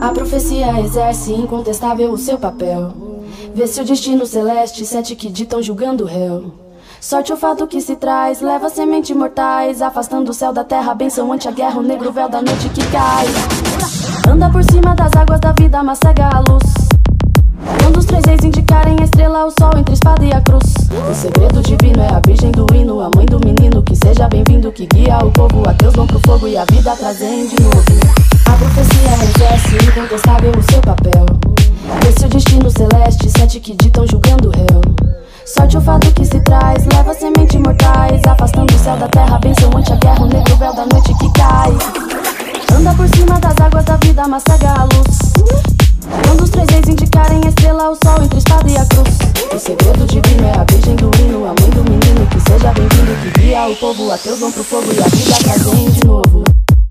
A profecia exerce incontestável o seu papel. Vê se o destino celeste, sete que ditam julgando o réu. Sorte o fato que se traz, leva sementes mortais, afastando o céu da terra, benção ante a guerra, o negro véu da noite que cai. Anda por cima das águas da vida, mas cega a luz. Quando os três reis indicarem a estrela, o sol entre a espada e a cruz. O segredo divino é a virgem do hino, a mãe do menino, que seja bem-vindo, que guia o povo. Ateus vão pro fogo e a vida trazem de novo. A profecia exerce incontestável o seu papel. Esse é o destino celeste, sete que ditam julgando o réu. Sorte o fato que se traz, leva sementes mortais, afastando o céu da terra, benção ante a guerra, o negro véu da noite que cai. Anda por cima das águas da vida, mas cega a luz. Quando os três reis indicarem a estrela, o sol entre a espada e a cruz. O segredo divino é a virgem do hino, a mãe do menino, que seja bem-vindo, que guia o povo. Ateus vão pro fogo e a vida trazem de novo.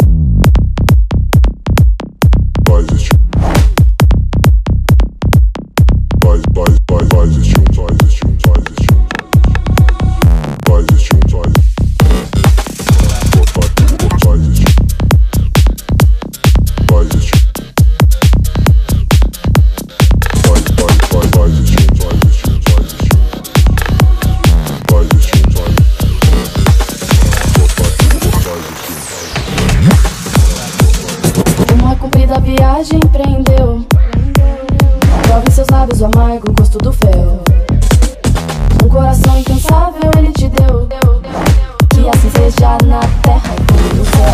A viagem prendeu. Prove em seus lábios o amargo gosto do fel. Um coração incansável ele te deu. Que assim seja na terra como no céu.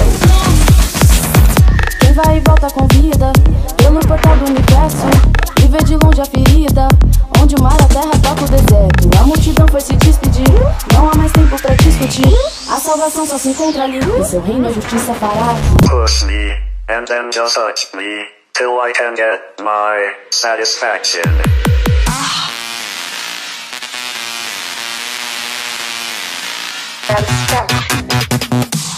Quem vai e volta com vida pelo portal do universo, e vê de longe a ferida, onde o mar, a terra toca o deserto. A multidão foi se despedir, não há mais tempo pra discutir. A salvação só se encontra ali, em seu reino a justiça fará. Push me. And then just touch me, till I can get my satisfaction. Satisfaction.